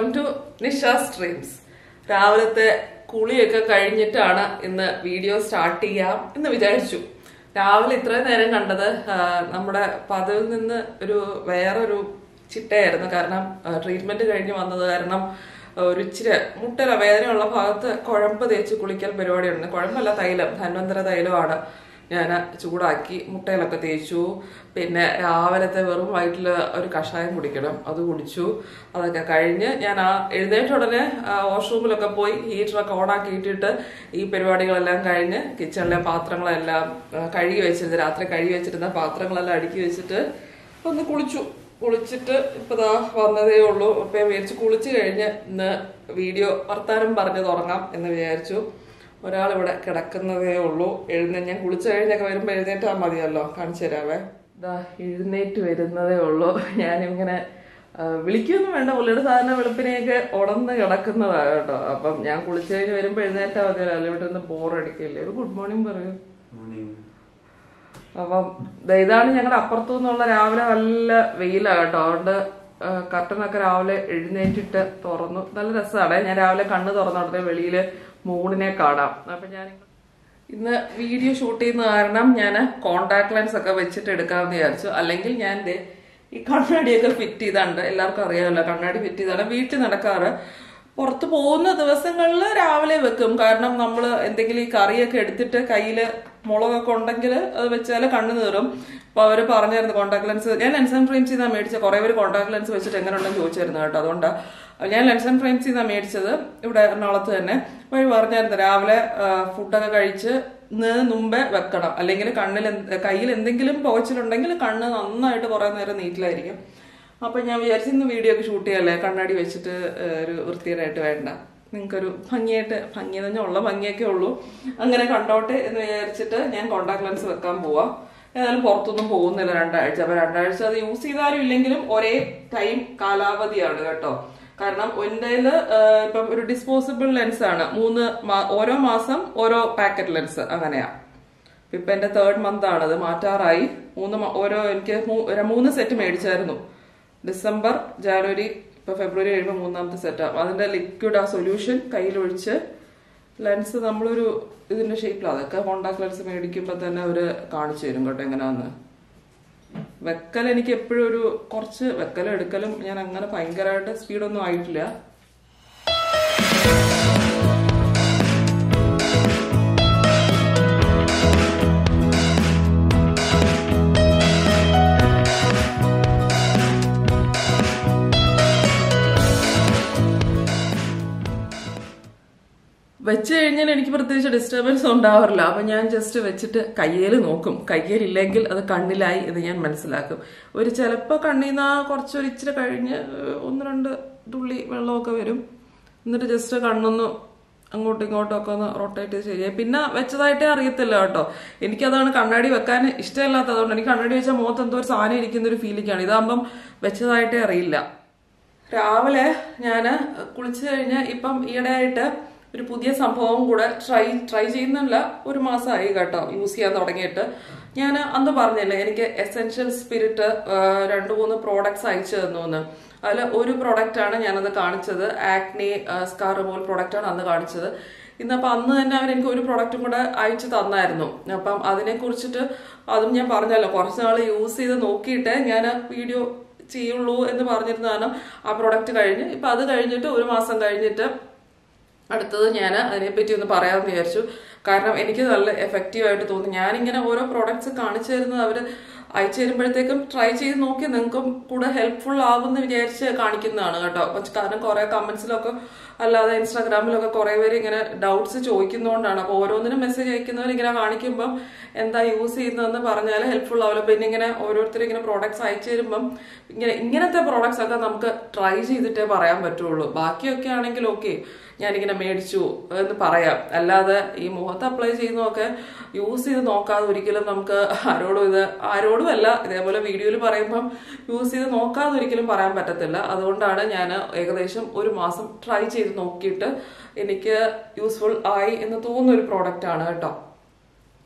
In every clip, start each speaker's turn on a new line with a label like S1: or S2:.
S1: Welcome to Nisha's dreams. രാവിലത്തെ കുളിയൊക്കെ കഴിഞ്ഞിട്ടാണ് ഇന്ന് വീഡിയോ സ്റ്റാർട്ട് ചെയ്യാം എന്ന് വിചാരിച്ചു. രാവിലെ ഇത്രയും നേരം കണ്ടത് നമ്മുടെ പതിവിൽ നിന്ന് വേറൊരു ചിട്ടയായിരുന്നു. കാരണം ട്രീറ്റ്മെന്റ് കഴിഞ്ഞ് വന്നത് കാരണം ഒരു ഇച്ചിരി മുട്ടല വേദനയുള്ള ഭാഗത്ത് കുഴമ്പ് തേച്ച് കുളിക്കൽ പരിപാടിയുണ്ട്. കുഴമ്പല്ല, തൈലം, ധന്വന്തര തൈലമാണ് ഞാൻ ചൂടാക്കി മുട്ടയിലൊക്കെ തേച്ചു. പിന്നെ രാവിലത്തെ വെറും വയറ്റിൽ ഒരു കഷായം കുടിക്കണം, അത് കുടിച്ചു. അതൊക്കെ കഴിഞ്ഞ് ഞാൻ എഴുന്നേറ്റ ഉടനെ വാഷ്റൂമിലൊക്കെ പോയി ഹീറ്ററൊക്കെ ഓണാക്കിയിട്ടിട്ട് ഈ പരിപാടികളെല്ലാം കഴിഞ്ഞ് കിച്ചണിലെ പാത്രങ്ങളെല്ലാം കഴുകി വെച്ചിരുന്നത്, രാത്രി കഴുകി വെച്ചിരുന്ന പാത്രങ്ങളെല്ലാം അടുക്കി വെച്ചിട്ട് ഒന്ന് കുളിച്ചിട്ട് ഇപ്പതാ വന്നതേ ഉള്ളൂ. ഇപ്പൊ വിചാരിച്ചു കുളിച്ചു കഴിഞ്ഞ് ഇന്ന് വീഡിയോ വർത്താനം പറഞ്ഞ് തുടങ്ങാം എന്ന് വിചാരിച്ചു. ഒരാളിവിടെ കിടക്കുന്നതേ ഉള്ളൂ. ഞാൻ കുളിച്ചു കഴിഞ്ഞൊക്കെ വരുമ്പോ എഴുന്നേറ്റാ മതിയല്ലോ, കാണിച്ചു തരാവേ. ഇതാ എഴുന്നേറ്റ് വരുന്നതേ ഉള്ളൂ. ഞാനിങ്ങനെ വിളിക്കൊന്നും വേണ്ട, പുള്ളിയുടെ സാധാരണ വെളുപ്പിനെയൊക്കെ ഉടന്ന് കിടക്കുന്നതാ കേട്ടോ. അപ്പം ഞാൻ കുളിച്ചു കഴിഞ്ഞ് വരുമ്പോ എഴുന്നേറ്റാ മതിയല്ലോ, അല്ല ഇവിടെ ഒന്ന് ബോറടിക്കില്ലേ. ഒരു ഗുഡ് മോർണിംഗ് പറയൂ. അപ്പം ഇതാണ് ഞങ്ങളുടെ അപ്പുറത്തു നിന്നുള്ള രാവിലെ നല്ല വെയിലാ കേട്ടോ. അതുകൊണ്ട് കർട്ടനൊക്കെ രാവിലെ എഴുന്നേറ്റിട്ട് തുറന്നു. നല്ല രസമാണ്. ഞാൻ രാവിലെ കണ്ണ് തുറന്നോടത്തെ വെളിയില് മൂണിനെ കാണാം. അപ്പൊ ഞാൻ ഇന്ന് വീഡിയോ ഷൂട്ട് ചെയ്യുന്ന കാരണം ഞാൻ കോണ്ടാക്ട് ലെൻസ് ഒക്കെ വെച്ചിട്ട് എടുക്കാമെന്ന് വിചാരിച്ചു. അല്ലെങ്കിൽ ഞാൻ ഈ കണ്ണാടിയൊക്കെ ഫിറ്റ് ചെയ്താണ്ട്, എല്ലാവർക്കും അറിയാമല്ലോ കണ്ണാടി ഫിറ്റ് ചെയ്താണ് വീട്ടിൽ നടക്കാറ്. പുറത്ത് പോകുന്ന ദിവസങ്ങളിൽ രാവിലെ വെക്കും. കാരണം നമ്മൾ എന്തെങ്കിലും ഈ കറിയൊക്കെ എടുത്തിട്ട് കയ്യിൽ മുളകൊക്കെ ഉണ്ടെങ്കിൽ അത് വെച്ചാൽ കണ്ണ് നീറും. അപ്പൊ അവര് പറഞ്ഞായിരുന്നു കോണ്ടാക്ട് ലെൻസ്. ഞാൻ ലെൻസ് ആൻഡ് ഫ്രെയിംസ് ചെയ്താൽ മേടിച്ചത്. കുറെ പേര് കോണ്ടാക്ട് ലെൻസ് വെച്ചിട്ട് എങ്ങനെ ഉണ്ടെന്ന് ചോദിച്ചായിരുന്നു കേട്ടോ. അതുകൊണ്ടാണ് ഞാൻ ലെൻസ് ആൻഡ് ഫ്രെയിംസ് ചെയ്താൽ മേടിച്ചത്, ഇവിടെ എറണാകുളത്ത് തന്നെ. അപ്പോൾ പറഞ്ഞായിരുന്നു രാവിലെ ഫുഡൊക്കെ കഴിച്ച് മുമ്പേ വെക്കണം, അല്ലെങ്കിൽ കയ്യിൽ എന്തെങ്കിലും പോച്ചിലുണ്ടെങ്കിൽ കണ്ണ് നന്നായിട്ട് കുറെ നേരം നീറ്റിലായിരിക്കും. അപ്പൊ ഞാൻ വിചാരിച്ചു ഇന്ന് വീഡിയോ ഒക്കെ ഷൂട്ട് ചെയ്യല്ലേ, കണ്ണാടി വെച്ചിട്ട് ഒരു വൃത്തികേടായിട്ട് വേണ്ട, നിങ്ങൾക്കൊരു ഭംഗി തന്നെ ഉള്ള ഭംഗിയൊക്കെ ഉള്ളൂ, അങ്ങനെ കണ്ടോട്ടെ എന്ന് വിചാരിച്ചിട്ട് ഞാൻ കോണ്ടാക്ട് ലെൻസ് വെക്കാൻ പോവാം. ഏതായാലും പുറത്തൊന്നും പോകുന്നില്ല 2 ആഴ്ച. അപ്പൊ 2 ആഴ്ച അത് യൂസ് ചെയ്താലും ഇല്ലെങ്കിലും ഒരേ ടൈം കാലാവധിയാണ് കേട്ടോ. കാരണം എൻ്റെ ഇപ്പം ഒരു ഡിസ്പോസിബിൾ ലെൻസ് ആണ്. ഓരോ മാസം ഓരോ പാക്കറ്റ് ലെൻസ് അങ്ങനെയാ. ഇപ്പൊ എന്റെ 3rd മന്ത് ആണത്, മാറ്റാറായി. എനിക്ക് 3 സെറ്റ് മേടിച്ചായിരുന്നു. ഡിസംബർ, ജാനുവരി, ഇപ്പൊ ഫെബ്രുവരി കഴിയുമ്പോൾ 3ാമത്തെ സെറ്റാണ്. അതിന്റെ ലിക്വിഡ് സൊല്യൂഷൻ കയ്യിലൊഴിച്ച് ലെൻസ് നമ്മളൊരു ഇതിന്റെ ഷേപ്പിലാണ്. അതൊക്കെ കോണ്ടാക്ട് ലെൻസ് മേടിക്കുമ്പോൾ തന്നെ അവര് കാണിച്ചു തരും കേട്ടോ എങ്ങനെയാന്ന്. വെക്കൽ എനിക്ക് എപ്പോഴും കുറച്ച് വെക്കലും എടുക്കലും ഞാൻ അങ്ങനെ ഭയങ്കരമായിട്ട് സ്പീഡൊന്നും ആയിട്ടില്ല. വെച്ച് കഴിഞ്ഞാൽ എനിക്ക് പ്രത്യേകിച്ച് ഡിസ്റ്റർബൻസ് ഉണ്ടാവാറില്ല. അപ്പൊ ഞാൻ ജസ്റ്റ് വെച്ചിട്ട് കയ്യിൽ നോക്കും. കയ്യിലില്ലെങ്കിൽ അത് കണ്ണിലായി എന്ന് ഞാൻ മനസ്സിലാക്കും. ചിലപ്പോൾ കണ്ണീന്ന് ഇച്ചിരി കഴിഞ്ഞ് 1-2 തുള്ളി വെള്ളമൊക്കെ വരും. എന്നിട്ട് ജസ്റ്റ് കണ്ണൊന്ന് അങ്ങോട്ടും ഇങ്ങോട്ടും ഒക്കെ ഒന്ന് റൊട്ടേറ്റ് ശരിയായി. പിന്നെ വെച്ചതായിട്ടേ അറിയത്തില്ല കേട്ടോ. എനിക്കതാണ് കണ്ണാടി വെക്കാൻ ഇഷ്ടമില്ലാത്തത്. അതുകൊണ്ട് എനിക്ക് കണ്ണാടി വെച്ചാൽ മുഖത്ത് എന്തോ ഒരു സാധനം ഇരിക്കുന്ന ഒരു ഫീലിംഗാണ്. ഇതാകുമ്പം വെച്ചതായിട്ടേ അറിയില്ല. രാവിലെ ഞാൻ കുളിച്ചു കഴിഞ്ഞ് ഇപ്പം ഈയിടെയായിട്ട് ഒരു പുതിയ സംഭവം കൂടെ ട്രൈ ചെയ്യുന്നില്ല. 1 മാസമായി കേട്ടോ യൂസ് ചെയ്യാൻ തുടങ്ങിയിട്ട്. ഞാൻ അന്ന് പറഞ്ഞില്ലേ എനിക്ക് എസെൻഷ്യൽ സ്പിരിറ്റ് 2-3 പ്രോഡക്ട്സ് അയച്ചു തന്നു എന്ന്. അതിൽ ഒരു പ്രോഡക്റ്റ് ആണ് ഞാനത് കാണിച്ചത്. ആക്നി സ്കാർ റിമൂവൽ പ്രോഡക്റ്റ് ആണ് അന്ന് കാണിച്ചത്. ഇന്നപ്പം അന്ന് തന്നെ എനിക്ക് ഒരു പ്രോഡക്റ്റും കൂടെ അയച്ചു തന്നായിരുന്നു. അപ്പം അതിനെ കുറിച്ചിട്ട് അതും ഞാൻ പറഞ്ഞല്ലോ, കുറച്ച് നാൾ യൂസ് ചെയ്ത് നോക്കിയിട്ടേ ഞാൻ വീഡിയോ ചെയ്യുള്ളൂ എന്ന് പറഞ്ഞിരുന്നതാണ്. ആ പ്രോഡക്റ്റ് കഴിഞ്ഞ് ഇപ്പൊ അത് കഴിഞ്ഞിട്ട് 1 മാസം കഴിഞ്ഞിട്ട് അടുത്തത് ഞാൻ അതിനെപ്പറ്റി ഒന്ന് പറയാമെന്ന് വിചാരിച്ചു. കാരണം എനിക്ക് നല്ല എഫക്റ്റീവായിട്ട് തോന്നി. ഞാനിങ്ങനെ ഓരോ പ്രോഡക്ട്സ് കാണിച്ചു തരുന്നത് അവർ അയച്ചു തരുമ്പോഴത്തേക്കും ട്രൈ ചെയ്ത് നോക്കി നിങ്ങൾക്കും കൂടെ ഹെൽപ്ഫുൾ ആവുമെന്ന് വിചാരിച്ച് കാണിക്കുന്നതാണ് കേട്ടോ. കാരണം കുറെ കമന്റ്സിലൊക്കെ അല്ലാതെ ഇൻസ്റ്റാഗ്രാമിലൊക്കെ കുറെ പേര് ഇങ്ങനെ ഡൗട്ട്സ് ചോദിക്കുന്നതുകൊണ്ടാണ്. അപ്പൊ ഓരോന്നിനും മെസ്സേജ് അയക്കുന്നവർ ഇങ്ങനെ കാണിക്കുമ്പം എന്താ യൂസ് ചെയ്യുന്നതെന്ന് പറഞ്ഞാൽ ഹെൽപ്ഫുൾ ആവില്ല. പിന്നെ ഇങ്ങനെ ഓരോരുത്തരും ഇങ്ങനെ പ്രോഡക്ട്സ് അയച്ചു തരുമ്പം ഇങ്ങനത്തെ പ്രോഡക്ട്സ് ഒക്കെ നമുക്ക് ട്രൈ ചെയ്തിട്ടേ പറയാൻ പറ്റുള്ളൂ. ബാക്കിയൊക്കെ ആണെങ്കിൽ ഓക്കെ ഞാനിങ്ങനെ മേടിച്ചു എന്ന് പറയാം. അല്ലാതെ ഈ മുഖത്ത് അപ്ലൈ ചെയ്യുന്നതൊക്കെ യൂസ് ചെയ്ത് നോക്കാതെ ഒരിക്കലും നമുക്ക് ആരോടുമല്ല ഇതേപോലെ വീഡിയോയിൽ പറയുമ്പം യൂസ് ചെയ്ത് നോക്കാതെ ഒരിക്കലും പറയാൻ പറ്റത്തില്ല. അതുകൊണ്ടാണ് ഞാൻ ഏകദേശം 1 മാസം ട്രൈ ചെയ്ത് നോക്കിയിട്ട് എനിക്ക് യൂസ്ഫുൾ ആയി എന്ന് തോന്നുന്ന ഒരു പ്രോഡക്റ്റ് ആണ് കേട്ടോ.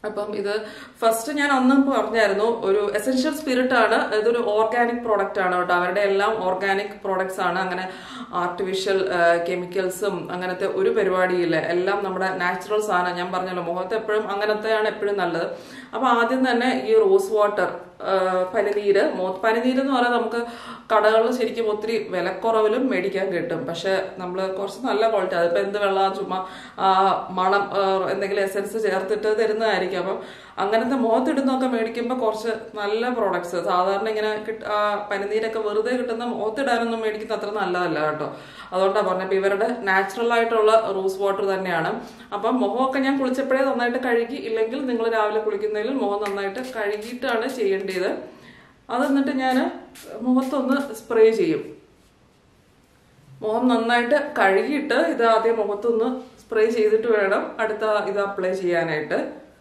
S1: അപ്പം ഇത് ഫസ്റ്റ് ഞാൻ അന്നും പറഞ്ഞായിരുന്നു, ഒരു എസെൻഷ്യൽ സ്പിരിറ്റ് ആണ്, ഇതൊരു ഓർഗാനിക് പ്രോഡക്റ്റ് ആണ് കേട്ടോ. അവരുടെ എല്ലാം ഓർഗാനിക് പ്രോഡക്ട്സ് ആണ്, അങ്ങനെ ആർട്ടിഫിഷ്യൽ കെമിക്കൽസും അങ്ങനത്തെ ഒരു പരിപാടിയില്ല, എല്ലാം നമ്മുടെ നാച്ചുറൽ സാധനം. ഞാൻ പറഞ്ഞല്ലോ മുഖത്ത് എപ്പോഴും അങ്ങനത്തെയാണ് എപ്പോഴും നല്ലത്. അപ്പൊ ആദ്യം തന്നെ ഈ റോസ് വാട്ടർ, പനിനീര് എന്ന് പറയാൻ നമുക്ക് കടകളിൽ ശരിക്കും ഒത്തിരി വിലക്കുറവിലും മേടിക്കാൻ കിട്ടും. പക്ഷെ നമ്മൾ കുറച്ച് നല്ല ക്വാളിറ്റി, അതിപ്പോ എന്ത് വെള്ളം ചുമ്മാ മണം എന്തെങ്കിലും എസെൻസ് ചേർത്തിട്ട് തരുന്നതായിരിക്കും. അപ്പം അങ്ങനത്തെ മുഖത്തിടുന്നൊക്കെ മേടിക്കുമ്പോൾ കുറച്ച് നല്ല പ്രോഡക്ട്സ്, സാധാരണ ഇങ്ങനെ പനിനീരൊക്കെ വെറുതെ കിട്ടുന്ന മുഖത്തിടാനൊന്നും മേടിക്കുന്ന അത്ര നല്ലതല്ല കേട്ടോ. അതുകൊണ്ടാണ് പറഞ്ഞത് ഇവരുടെ നാച്ചുറൽ ആയിട്ടുള്ള റോസ് വാട്ടർ തന്നെയാണ്. അപ്പം മുഖമൊക്കെ ഞാൻ കുളിച്ചപ്പോഴേ നന്നായിട്ട് കഴുകി, ഇല്ലെങ്കിൽ നിങ്ങൾ രാവിലെ കുളിക്കുന്നതിൽ മുഖം നന്നായിട്ട് കഴുകിയിട്ടാണ് ചെയ്യേണ്ടത്. അത് എന്നിട്ട് ഞാൻ മുഖത്തൊന്ന് സ്പ്രേ ചെയ്യും. മുഖം നന്നായിട്ട് കഴുകിയിട്ട് ഇത് ആദ്യം മുഖത്തൊന്ന് സ്പ്രേ ചെയ്തിട്ട് വേണം അടുത്ത ഇത് അപ്ലൈ ചെയ്യാനായിട്ട്.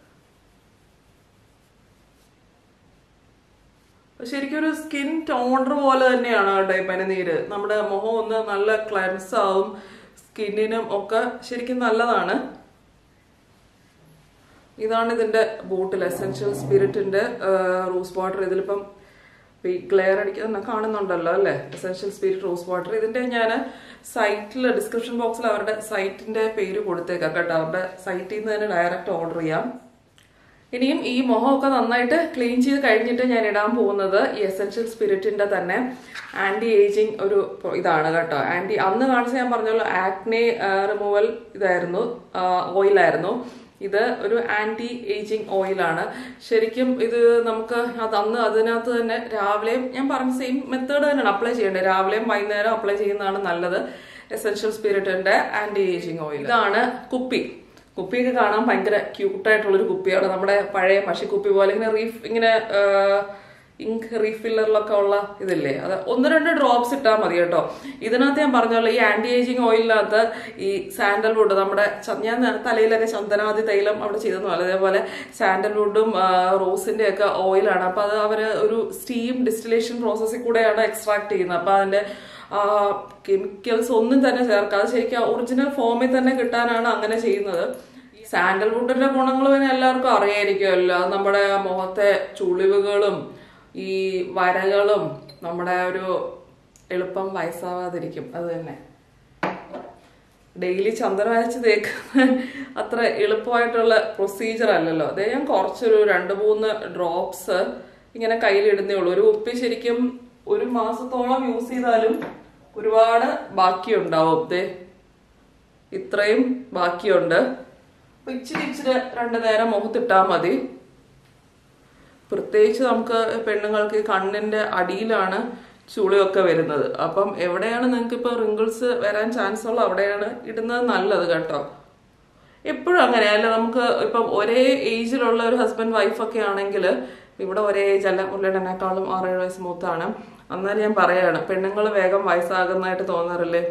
S1: ശരിക്കും ഒരു സ്കിൻ ടോണർ പോലെ തന്നെയാണ് കേട്ടോ ഈ പനിനീര്. നമ്മുടെ മുഖം ഒന്ന് നല്ല ക്ലെൻസ് ആവും, സ്കിന്നിനും ഒക്കെ ശരിക്കും നല്ലതാണ്. ഇതാണ് ഇതിന്റെ ബോട്ടിൽ, എസെൻഷ്യൽ സ്പിരിറ്റിന്റെ റോസ് വാട്ടർ. ഇതിലിപ്പം ഗ്ലെയർ അടിക്കുന്ന കാണുന്നുണ്ടല്ലോ അല്ലെ, എസെൻഷ്യൽ സ്പിരിറ്റ് റോസ് വാട്ടർ. ഇതിന്റെ ഞാൻ സൈറ്റിൽ ഡിസ്ക്രിപ്ഷൻ ബോക്സിൽ അവരുടെ സൈറ്റിന്റെ പേര് കൊടുത്തേക്കാം കേട്ടോ. അവരുടെ സൈറ്റിൽ നിന്ന് തന്നെ ഡയറക്റ്റ് ഓർഡർ ചെയ്യാം. ഇനിയും ഈ മുഖമൊക്കെ നന്നായിട്ട് ക്ലീൻ ചെയ്ത് കഴിഞ്ഞിട്ട് ഞാൻ ഇടാൻ പോകുന്നത് ഈ എസെൻഷ്യൽ സ്പിരിറ്റിന്റെ തന്നെ ആന്റി ഏജിങ് ഒരു ഇതാണ് കേട്ടോ. അന്ന് കാണിച്ച ഞാൻ പറഞ്ഞല്ലോ ആക്നെ റിമൂവൽ ഇതായിരുന്നു, ഓയിലായിരുന്നു. ഇത് ഒരു ആന്റി ഏജിങ് ഓയിലാണ്. ശരിക്കും ഇത് നമുക്ക് അതിനകത്ത് തന്നെ രാവിലെയും ഞാൻ പറഞ്ഞ സെയിം മെത്തേഡ് തന്നെയാണ് അപ്ലൈ ചെയ്യേണ്ടത്. രാവിലെയും വൈകുന്നേരം അപ്ലൈ ചെയ്യുന്നതാണ് നല്ലത്. എസെൻഷ്യൽ സ്പിരിറ്റിന്റെ ആന്റി ഏജിങ് ഓയിൽ. ഇതാണ് കുപ്പിയൊക്കെ കാണാൻ ഭയങ്കര ക്യൂട്ടായിട്ടുള്ളൊരു കുപ്പിയാണ്. നമ്മുടെ പഴയ മഷിക്കുപ്പി പോലെ ഇങ്ങനെ ഇങ്ക് റീഫില്ലറിലൊക്കെ ഉള്ള ഇതില്ലേ, അത് 1-2 ഡ്രോപ്സ് ഇട്ടാൽ മതി കേട്ടോ. ഇതിനകത്ത് ഞാൻ പറഞ്ഞല്ലോ ഈ ആന്റി ഏജിങ് ഓയിലിനകത്ത് ഈ സാൻഡൽവുഡ്, നമ്മുടെ ഞാൻ തലയിലൊക്കെ ചന്ദനാദി തൈലം അവിടെ ചെയ്തെന്നു പോലെ അതേപോലെ സാൻഡൽവുഡും റോസിന്റെ ഒക്കെ ഓയിലാണ്. അപ്പൊ അത് അവര് ഒരു സ്റ്റീം ഡിസ്റ്റിലേഷൻ പ്രോസസ്സിൽ കൂടെയാണ് എക്സ്ട്രാക്ട് ചെയ്യുന്നത്. അപ്പൊ അതിന്റെ കെമിക്കൽസ് ഒന്നും തന്നെ ചേർക്കാതെ ശരിക്കും ഒറിജിനൽ ഫോമിൽ തന്നെ കിട്ടാനാണ് അങ്ങനെ ചെയ്യുന്നത്. സാൻഡൽവുഡിന്റെ ഗുണങ്ങൾ പിന്നെ എല്ലാവർക്കും അറിയായിരിക്കുമല്ലോ. അത് നമ്മുടെ മുഖത്തെ ചുളിവുകളും ഈ വരകളും നമ്മുടെ ഒരു എളുപ്പം വയസ്സാവാതിരിക്കും. അത് തന്നെ ഡെയിലി ചന്ദനം അരച്ച് തേക്കുന്ന അത്ര എളുപ്പമായിട്ടുള്ള പ്രൊസീജിയർ അല്ലല്ലോ. അതേ ഞാൻ കുറച്ചൊരു 2-3 ഡ്രോപ്സ് ഇങ്ങനെ കയ്യിലിടുന്നേ ഉള്ളൂ. ഒരു കുപ്പി ശരിക്കും 1 മാസത്തോളം യൂസ് ചെയ്താലും ഒരുപാട് ബാക്കിയുണ്ടാവും. ഇത്രയും ബാക്കിയുണ്ട്. ഇച്ചിരി 2 നേരം മുഖത്തിട്ടാൽ മതി. പ്രത്യേകിച്ച് നമുക്ക് പെണ്ണുങ്ങൾക്ക് കണ്ണിന്റെ അടിയിലാണ് ചുളിയൊക്കെ വരുന്നത്. അപ്പം എവിടെയാണ് നിങ്ങൾക്ക് ഇപ്പൊ റിങ്കിൾസ് വരാൻ ചാൻസ് ഉള്ള അവിടെയാണ് ഇടുന്നത് നല്ലത് കേട്ടോ. എപ്പോഴും അങ്ങനെയല്ല, നമുക്ക് ഇപ്പം ഒരേ ഏജിലുള്ള ഒരു ഹസ്ബൻഡ് വൈഫൊക്കെ ആണെങ്കിൽ, ഇവിടെ ഒരേ ഏജ് അല്ല, മുരളിയേട്ടനേക്കാളും 6-7 വയസ്സ് മൂത്താണ്. അന്നേരം ഞാൻ പറയാണ് പെണ്ണുങ്ങൾ വേഗം വയസ്സാകുന്നതായിട്ട് തോന്നാറില്ലേ.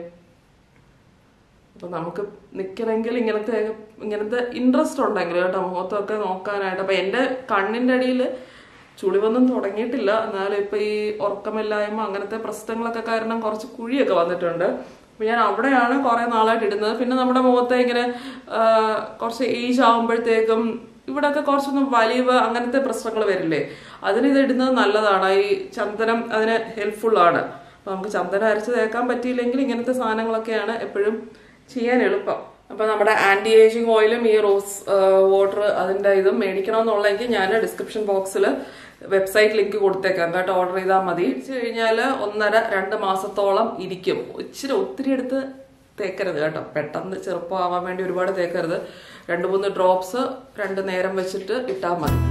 S1: അപ്പൊ നമുക്ക് നിൽക്കണമെങ്കിൽ ഇങ്ങനത്തെ ഇൻട്രസ്റ്റ് ഉണ്ടെങ്കിൽ കേട്ടോ മുഖത്തൊക്കെ നോക്കാനായിട്ട്. അപ്പൊ എന്റെ കണ്ണിന്റെ അടിയിൽ ചുളിവൊന്നും തുടങ്ങിയിട്ടില്ല, എന്നാലും ഇപ്പൊ ഈ ഉറക്കമില്ലായ്മ അങ്ങനത്തെ പ്രശ്നങ്ങളൊക്കെ കാരണം കുറച്ച് കുഴിയൊക്കെ വന്നിട്ടുണ്ട്. അപ്പൊ ഞാൻ അവിടെയാണ് കുറെ നാളായിട്ട് ഇടുന്നത്. പിന്നെ നമ്മുടെ മുഖത്തെ ഇങ്ങനെ കുറച്ച് ഏജ് ആകുമ്പോഴത്തേക്കും ഇവിടെയൊക്കെ കുറച്ചൊന്നും വലിവ് അങ്ങനത്തെ പ്രശ്നങ്ങൾ വരില്ലേ, അതിനിത് ഇടുന്നത് നല്ലതാണ്. ഈ ചന്ദനം അതിന് ഹെൽപ്ഫുൾ ആണ്. അപ്പൊ നമുക്ക് ചന്ദനം അരച്ച് തേക്കാൻ പറ്റിയില്ലെങ്കിൽ ഇങ്ങനത്തെ സാധനങ്ങളൊക്കെയാണ് എപ്പോഴും ചെയ്യാൻ എളുപ്പം. അപ്പൊ നമ്മുടെ ആന്റി ഏജിങ് ഓയിലും ഈ റോസ് വാട്ടർ അതിന്റെ ഇതും മേടിക്കണമെന്നുള്ളെങ്കിൽ ഞാൻ ഡിസ്ക്രിപ്ഷൻ ബോക്സിൽ വെബ്സൈറ്റ് ലിങ്ക് കൊടുത്തേക്കാം കേട്ടോ. ഓർഡർ ചെയ്താൽ മതി. കഴിഞ്ഞാൽ 1.5-2 മാസത്തോളം ഇരിക്കും. ഒത്തിരി എടുത്ത് തേക്കരുത് കേട്ടോ, പെട്ടെന്ന് ചെറുപ്പമാവാൻ വേണ്ടി ഒരുപാട് തേക്കരുത്. 2-3 ഡ്രോപ്സ് 2 നേരം വെച്ചിട്ട് ഇട്ടാൽ മതി.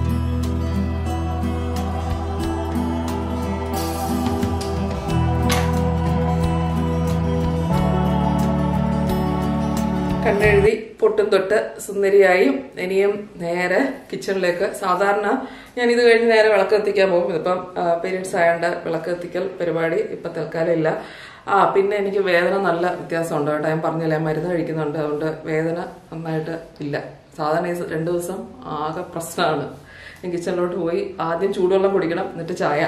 S1: കണ്ണെഴുതി പൊട്ടും തൊട്ട് സുന്ദരിയായി ഇനിയും നേരെ കിച്ചണിലേക്ക്. സാധാരണ ഞാൻ ഇത് കഴിഞ്ഞ് നേരെ വിളക്ക് കത്തിക്കാൻ പോകും. ഇതിപ്പം പീരീഡ്സ് ആയതുകൊണ്ട് വിളക്ക് കത്തിക്കൽ പരിപാടി ഇപ്പം തൽക്കാലം ഇല്ല. പിന്നെ എനിക്ക് വേദന നല്ല വ്യത്യാസമുണ്ട് കേട്ടോ. ഞാൻ പറഞ്ഞില്ലേ മരുന്ന് കഴിക്കുന്നുണ്ട്, അതുകൊണ്ട് വേദന നന്നായിട്ട് ഇല്ല. സാധാരണ 2 ദിവസം ആകെ പ്രശ്നമാണ്. ഞാൻ കിച്ചണിലോട്ട് പോയി ആദ്യം ചൂടുവെള്ളം കുടിക്കണം, എന്നിട്ട് ചായ.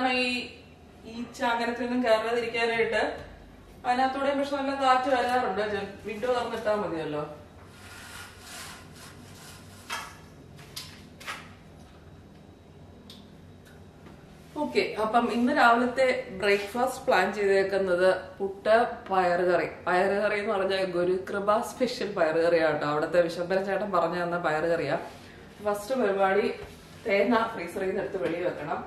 S1: കാരണം ഈ ഈച്ച അങ്ങനത്തെ ഒന്നും കയറാതിരിക്കാനായിട്ട് അതിനകത്തൂടെയും പക്ഷെ നല്ല കാറ്റ് വരാറുണ്ട്. വിൻഡോ തുറന്നിട്ടാ മതിയല്ലോ. ഓക്കെ, അപ്പം ഇന്ന് രാവിലത്തെ ബ്രേക്ക്ഫാസ്റ്റ് പ്ലാൻ ചെയ്തേക്കുന്നത് പുട്ട്, പയറുകറി. പയറുകറി എന്ന് പറഞ്ഞാൽ ഗുരുകൃപ സ്പെഷ്യൽ പയറുകറിയാട്ടോ. അവിടുത്തെ വിശംബരൻ ചേട്ടൻ പറഞ്ഞു തന്ന പയറുകറിയാ. ഫസ്റ്റ് പരിപാടി തേങ്ങ ഫ്രീസറിൽ നിന്ന് എടുത്ത് വെളി വെക്കണം.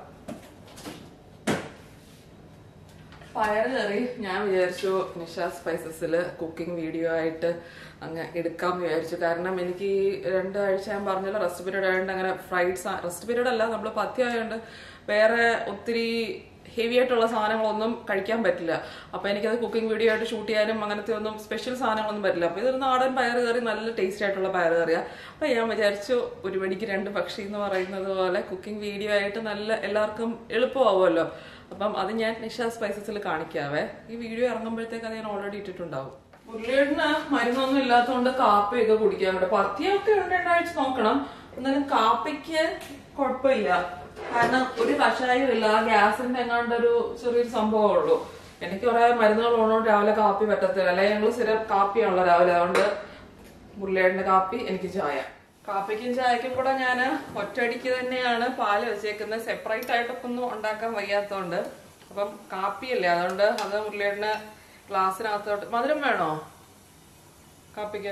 S1: പയറുകറി ഞാൻ വിചാരിച്ചു നിഷ സ്പൈസസില് കുക്കിംഗ് വീഡിയോ ആയിട്ട് അങ്ങ് എടുക്കാമെന്ന് വിചാരിച്ചു. കാരണം എനിക്ക് ഈ 2 ആഴ്ച ഞാൻ പറഞ്ഞല്ലോ റെസ്റ്റ് പീരീഡ് ആയതുകൊണ്ട് അങ്ങനെ റെസ്റ്റ് പീരീഡ് അല്ല, നമ്മൾ പഥ്യമായതുകൊണ്ട് വേറെ ഒത്തിരി ഹെവി ആയിട്ടുള്ള സാധനങ്ങളൊന്നും കഴിക്കാൻ പറ്റില്ല. അപ്പൊ എനിക്കത് കുക്കിംഗ് വീഡിയോ ആയിട്ട് ഷൂട്ട് ചെയ്യാനും അങ്ങനത്തെ ഒന്നും സ്പെഷ്യൽ സാധനങ്ങളൊന്നും പറ്റില്ല. അപ്പൊ ഇതൊരു നാടൻ പയറുകറി, നല്ല ടേസ്റ്റ് ആയിട്ടുള്ള പയറുകറിയാ. അപ്പൊ ഞാൻ വിചാരിച്ചു ഒരു വെടിക്ക് 2 പക്ഷി എന്ന് പറയുന്നത് പോലെ കുക്കിംഗ് വീഡിയോ ആയിട്ട് നല്ല എല്ലാവർക്കും എളുപ്പമാവുമല്ലോ. അപ്പം അത് ഞാൻ നിഷ സ്പൈസസിൽ കാണിക്കാവേ. ഈ വീഡിയോ ഇറങ്ങുമ്പോഴത്തേക്ക് അത് ഞാൻ ഓൾറെഡി ഇട്ടിട്ടുണ്ടാവും. ഉരുളിയേടിന് മരുന്നൊന്നും ഇല്ലാത്തതുകൊണ്ട് കാപ്പിയൊക്കെ കുടിക്കാൻ ഇവിടെ പഥ്യമൊക്കെ 2 ആഴ്ച നോക്കണം. എന്നാലും കാപ്പിക്ക് കുഴപ്പമില്ല. കാരണം ഒരു കഷായം ഇല്ല, ഗ്യാസിന്റെ എങ്ങാണ്ടൊരു ചെറിയൊരു സംഭവമേ ഉള്ളൂ. എനിക്ക് കുറെ മരുന്നുകൾ ഉള്ളതുകൊണ്ട് രാവിലെ കാപ്പി പറ്റത്തില്ല. അല്ലെങ്കിൽ ഞങ്ങൾ സ്ഥിരം കാപ്പിയാണല്ലോ രാവിലെ. അതുകൊണ്ട് ഉരുളിയേടിന് കാപ്പി, എനിക്ക് ചായ. കാപ്പിക്കും ചായക്കും കൂടെ ഞാൻ ഒറ്റയടിക്ക് തന്നെയാണ് പാല് വെച്ചേക്കുന്നത്. സെപ്പറേറ്റ് ആയിട്ടൊക്കെ ഒന്നും ഉണ്ടാക്കാൻ വയ്യാത്തോണ്ട്. അപ്പം കാപ്പിയല്ലേ, അതുകൊണ്ട് അത് ഉരുളിയേടിന് ഗ്ലാസ്സിനകത്തോട്ട്. മധുരം വേണോ കാപ്പിക്ക്?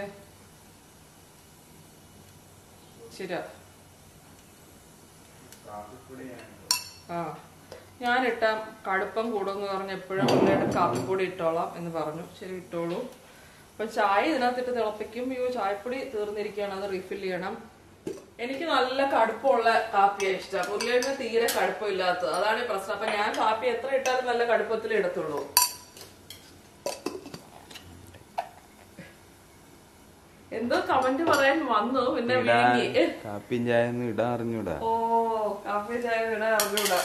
S1: ശരി. ഞാനിട്ട കടുപ്പം കൂടുമെന്ന് പറഞ്ഞ് എപ്പോഴും ഉരുളിയുടെ കാപ്പിപ്പൊടി ഇട്ടോളാം എന്ന് പറഞ്ഞു. ശരി, ഇട്ടോളൂ. അപ്പൊ ചായ ഇതിനകത്തിട്ട് തിളപ്പിക്കും. ചായപ്പൊടി തീർന്നിരിക്കുകയാണ്, അത് റീഫിൽ ചെയ്യണം. എനിക്ക് നല്ല കടുപ്പമുള്ള കാപ്പിയാണ് ഇഷ്ടം. ഉരുളിയേടിന് തീരെ കടുപ്പമില്ലാത്തത്, അതാണ് ഈ പ്രശ്നം. അപ്പൊ ഞാൻ കാപ്പി എത്ര ഇട്ടാലും നല്ല കടുപ്പത്തിൽ ഇടത്തുള്ളൂ. എന്തോ കമന്റ് പറയാൻ വന്നു, പിന്നെ
S2: കാപ്പിയും ചായ ഇടാൻ അറിഞ്ഞൂടാ.
S1: ഓ, കാപ്പി ചായ ഇടാൻ അറിഞ്ഞൂടാ.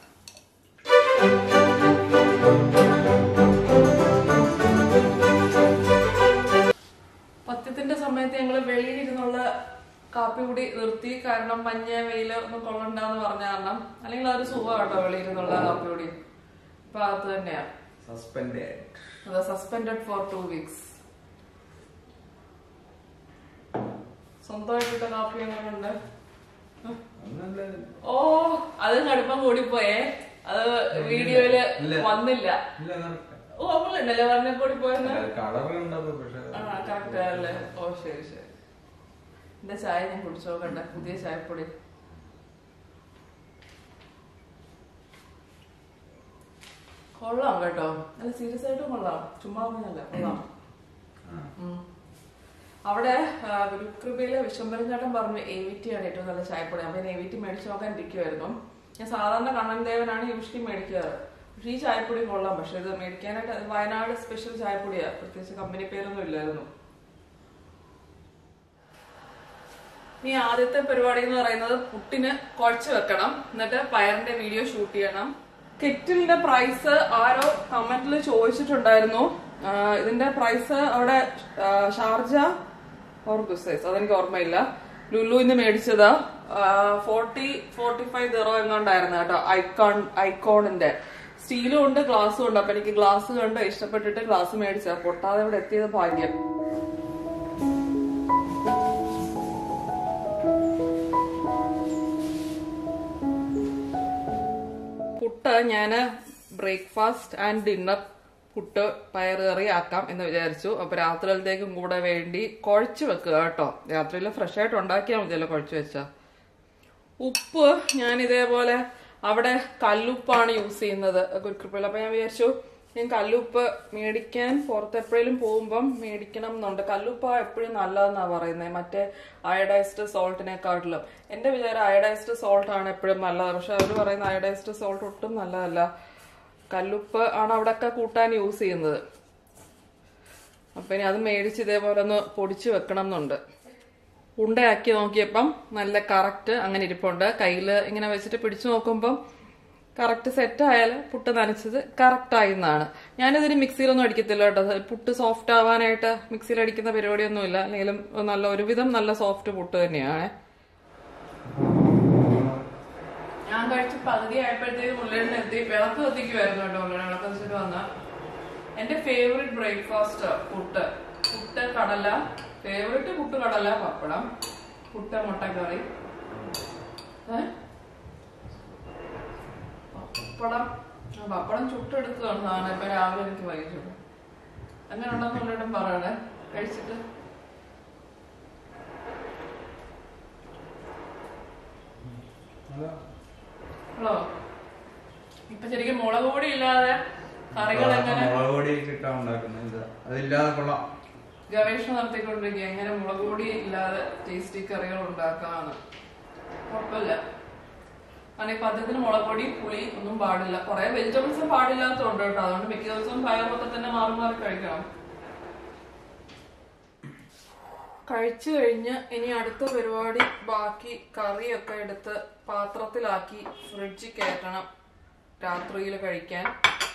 S1: പത്യത്തിന്റെ സമയത്ത് ഞങ്ങള് വെളിയിലിരുന്നുള്ള കാപ്പി കൂടി നിർത്തി. കാരണം മഞ്ഞ വെയില് ഒന്നും കൊള്ളണ്ടെന്ന് പറഞ്ഞ കാരണം. അല്ലെങ്കിൽ അതൊരു സുഖം കേട്ടോ വെളിയിരുന്നുള്ള കാപ്പി കൂടി. ഇപ്പൊ അത് തന്നെയാ സസ്പെൻഡഡ് ഫോർ 2 weeks. സ്വന്തമായിട്ടിട്ട കാപ്പി എങ്ങനെയുണ്ട്? ഓ, അത് കടുപ്പം കൂടിപ്പോയേ. അത് വീഡിയോയില് വന്നില്ല. ഓ, നമ്മളുണ്ടല്ലേ പറഞ്ഞ കൂടി പോയെന്ന്. കറക്റ്റ് അല്ലേ? ഓ, ശരി ശരി. എന്റെ ചായ ഞാൻ കുടിച്ചു നോക്കട്ടെ, പുതിയ ചായപ്പൊടി. കൊള്ളാം കേട്ടോ, നല്ല സീരിയസ് ആയിട്ടും കൊള്ളാം. ചുമ്മാ പറഞ്ഞല്ല, കൊള്ളാം. അവിടെ ഗുരുകൃപയിലെ വിശംബരൻ ചേട്ടൻ പറഞ്ഞു AVT ആണ് ഏറ്റവും നല്ല ചായപ്പൊടി. അപ്പൊ ഞാൻ AVT മേടിച്ചു നോക്കാൻ ഇരിക്കുമായിരുന്നു. ഞാൻ സാധാരണ കണ്ണൻ ദേവനാണ് യൂഷ്വലി മേടിക്കാറ്. പക്ഷെ ഈ ചായപ്പൊടി കൊള്ളാം. പക്ഷെ ഇത് മേടിക്കാനായിട്ട് വയനാട് സ്പെഷ്യൽ ചായപ്പൊടിയാ, പ്രത്യേകിച്ച് കമ്പനി പേരൊന്നും ഇല്ലായിരുന്നു. ഇനി ആദ്യത്തെ പരിപാടി എന്ന് പറയുന്നത് പുട്ടിന് കുഴച്ച് വെക്കണം. എന്നിട്ട് പയറിന്റെ വീഡിയോ ഷൂട്ട് ചെയ്യണം. കെറ്റിലിന്റെ പ്രൈസ് ആരോ കമന്റിൽ ചോദിച്ചിട്ടുണ്ടായിരുന്നു. ഇതിന്റെ പ്രൈസ് അവിടെ ഷാർജ ഓർ ദുസൈസ് അതെനിക്ക് ഓർമ്മയില്ല. ലുലുന്ന് മേടിച്ചതാ. 40-45 ദിറോ എങ്ങാണ്ടായിരുന്നു കേട്ടോ. ഐക്കോണിന്റെ സ്റ്റീലും ഉണ്ട് ഗ്ലാസും ഉണ്ട്. അപ്പൊ എനിക്ക് ഗ്ലാസ് കണ്ട് ഇഷ്ടപ്പെട്ടിട്ട് ഗ്ലാസ് മേടിച്ച. പൊട്ടാതെ ഇവിടെ എത്തിയത് ഭാഗ്യം. പുട്ട് ഞാന് ബ്രേക്ക്ഫാസ്റ്റ് ആൻഡ് ഡിന്നർ പുട്ട് പയറുകറി ആക്കാം എന്ന് വിചാരിച്ചു. അപ്പൊ രാത്രിയിലത്തേക്കും കൂടെ വേണ്ടി കുഴച്ച് വെക്കുക കേട്ടോ. രാത്രിയിൽ ഫ്രഷ് ആയിട്ട് ഉണ്ടാക്കിയാൽ മതിയല്ലോ കുഴച്ച് വെച്ചാ. ഉപ്പ് ഞാൻ ഇതേപോലെ അവിടെ കല്ലുപ്പാണ് യൂസ് ചെയ്യുന്നത് ഗുരുകൃപയിൽ. അപ്പൊ ഞാൻ വിചാരിച്ചു ഞാൻ കല്ലുപ്പ് മേടിക്കാൻ പുറത്ത് എപ്പോഴേലും പോകുമ്പം മേടിക്കണം എന്നുണ്ട്. കല്ലുപ്പ എപ്പോഴും നല്ലതെന്നാ പറയുന്നത്, മറ്റേ അയഡൈസ്ഡ് സോൾട്ടിനെക്കാട്ടിലും. എന്റെ വിചാരം അയഡൈസ്ഡ് സോൾട്ട് ആണ് എപ്പോഴും നല്ലത്. പക്ഷെ അവർ പറയുന്ന അയഡൈസ്ഡ് സോൾട്ട് ഒട്ടും നല്ലതല്ല. കല്ലുപ്പ് ആണ് അവിടെയൊക്കെ കൂട്ടാൻ യൂസ് ചെയ്യുന്നത്. അപ്പൊ ഇനി അത് മേടിച്ച് ഇതേപോലെ ഒന്ന് പൊടിച്ചു വെക്കണം എന്നുണ്ട്. ഉണ്ടയാക്കി നോക്കിയപ്പം നല്ല കറക്റ്റ് അങ്ങനെ ഇരിപ്പുണ്ട്. കയ്യില് ഇങ്ങനെ വെച്ചിട്ട് പിടിച്ചു നോക്കുമ്പം കറക്റ്റ് സെറ്റ് ആയാൽ പുട്ട് നനച്ചത് കറക്റ്റ് ആയിരുന്നാണ്. ഞാനിതിന് മിക്സിയിലൊന്നും അടിക്കത്തില്ല കേട്ടോ. പുട്ട് സോഫ്റ്റ് ആവാനായിട്ട് മിക്സിയിൽ അടിക്കുന്ന പരിപാടിയൊന്നുമില്ല. അല്ലെങ്കിലും നല്ല ഒരുവിധം നല്ല സോഫ്റ്റ് പുട്ട് തന്നെയാണ്. ഞാൻ കഴിച്ച് പകുതി ആയപ്പോഴത്തേക്ക് മുള്ളേണ്ണ എത്തി വിളക്ക് കത്തിക്കുമായിരുന്നു കേട്ടോ. വിളക്ക് കത്തിച്ചിട്ട് വന്ന എന്റെ ഫേവറേറ്റ് ബ്രേക്ക്ഫാസ്റ്റ് പുട്ട്. പുട്ട് കടല, ഫേവറേറ്റ് പുട്ട് കടല, പപ്പടം, പുട്ട് മുട്ടക്കറി, പപ്പടം ചുട്ടെടുക്കുകയാണ് സാധനം. ഇപ്പൊ രാവിലെ എനിക്ക് വൈകിട്ടു. അങ്ങനെ ഉണ്ടെന്നുള്ളതും പറയണേ കഴിച്ചിട്ട്. ഹലോ, ഇപ്പൊ ശരിക്കും മുളക് പൊടി ഇല്ലാതെ കറികൾ എങ്ങനെ ഗവേഷണം നടത്തിക്കൊണ്ടിരിക്കുക എങ്ങനെ മുളക് പൊടി ഇല്ലാതെ ടേസ്റ്റി കറികൾ ഉണ്ടാക്കാന്ന്. കുഴപ്പമില്ല. കാരണം ഈ പദ്ധതിന് മുളക് പൊടി പുളി ഒന്നും പാടില്ല. കുറെ വെജിറ്റബിൾസ് പാടില്ലാത്തതുണ്ട് കേട്ടോ. അതുകൊണ്ട് മിക്ക ദിവസവും പയറൊക്കെ തന്നെ മാറി മാറി കഴിക്കണം. കഴിച്ചു കഴിഞ്ഞ് ഇനി അടുത്ത പരിപാടി ബാക്കി കറിയൊക്കെ എടുത്ത് പാത്രത്തിലാക്കി ഫ്രിഡ്ജിൽ കയറ്റണം രാത്രിയിൽ കഴിക്കാൻ.